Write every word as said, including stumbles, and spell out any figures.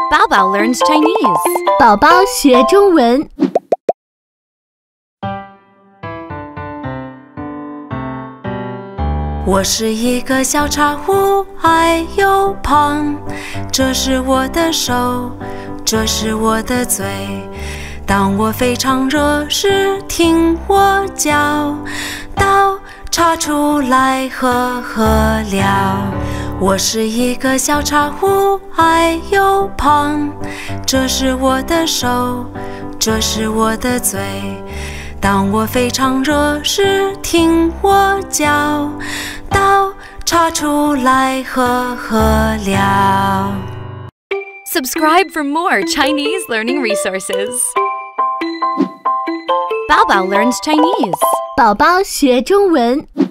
Bao Bao Learns Chinese， 宝宝学中文。 我是一个小茶壶，矮又胖，这是我的手，这是我的嘴。当我非常热时，听我叫，倒茶出来喝喝了。我是一个小茶壶，矮又胖，这是我的手，这是我的嘴。当我非常热时，听我叫，倒茶出来喝喝了。 Subscribe for more Chinese learning resources. Bao Bao Learns Chinese， 宝宝学中文。